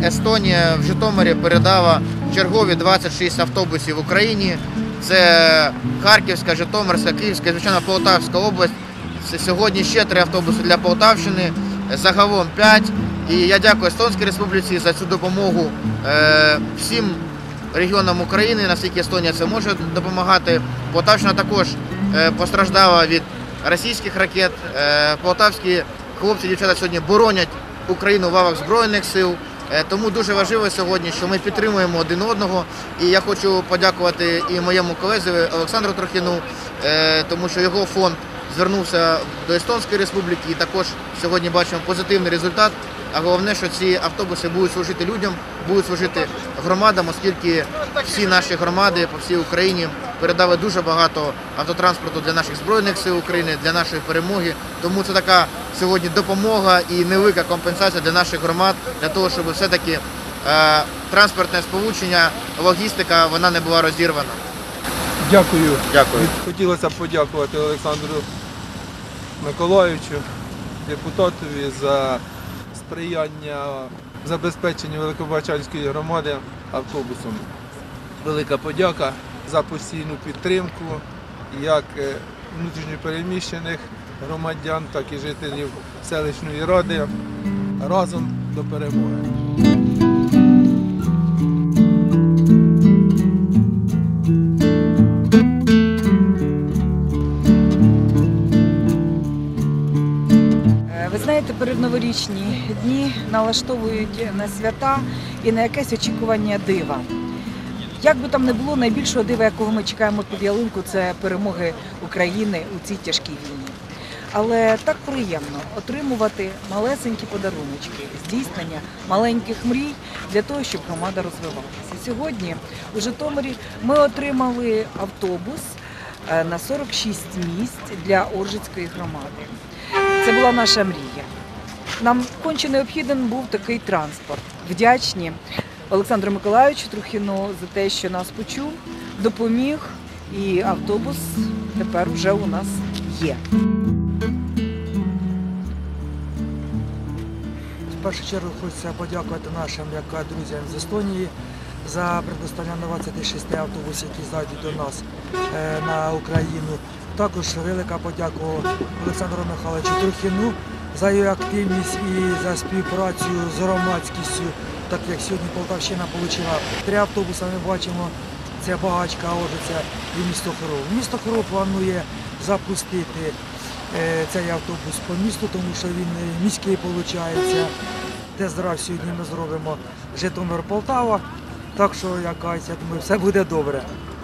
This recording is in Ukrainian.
Естонія в Житомирі передала чергові 26 автобусів Україні. Це Харківська, Житомирська, Київська, звичайно, Полтавська область. Це сьогодні ще 3 автобуси для Полтавщини, загалом 5. І я дякую Естонській Республіці за цю допомогу всім регіонам України, наскільки Естонія це може допомагати. Полтавщина також постраждала від російських ракет. Полтавські хлопці і дівчата сьогодні боронять Україну в лавах Збройних сил. Тому дуже важливо сьогодні, що ми підтримуємо один одного. І я хочу подякувати і моєму колезі Олександру Трухіну, тому що його фонд звернувся до Естонської Республіки і також сьогодні бачимо позитивний результат. А головне, що ці автобуси будуть служити людям, будуть служити громадам, оскільки всі наші громади по всій Україні передали дуже багато автотранспорту для наших Збройних сил України, для нашої перемоги. Тому це така сьогодні допомога і невелика компенсація для наших громад, для того, щоб все-таки транспортне сполучення, логістика, вона не була розірвана. Дякую. Дякую. Хотілося б подякувати Олександру Миколайовичу, депутатові, за сприяння забезпеченню Великобачанської громади автобусом. Велика подяка за постійну підтримку як внутрішньопереміщених громадян, так і жителів селищної ради. Разом до перемоги. Ви знаєте, передноворічні дні налаштовують на свята і на якесь очікування дива. Як би там не було, найбільшого дива, якого ми чекаємо під ялинку, це перемоги України у цій тяжкій війні. Але так приємно отримувати малесенькі подаруночки, здійснення маленьких мрій для того, щоб громада розвивалася. Сьогодні у Житомирі ми отримали автобус на 46 місць для Оржицької громади. Це була наша мрія. Нам конче необхіден був такий транспорт. Вдячні Олександру Миколайовичу Трухіну за те, що нас почув, допоміг, і автобус тепер вже у нас є. В першу чергу хочеться подякувати нашим друзям з Естонії за предоставлення 26 автобусів, які зайдуть до нас на Україну. Також велика подяка Олександру Михайловичу Трухіну за його активність і за співпрацю з громадськістю, так як сьогодні Полтавщина отримала 3 автобуси, ми бачимо, це Багачка, Оржиця і місто Хорол. Місто Хорол планує запустити цей автобус по місту, тому що він міський виходить. Тест-драйв сьогодні ми зробимо Житомир-Полтава, так що, я думаю, все буде добре.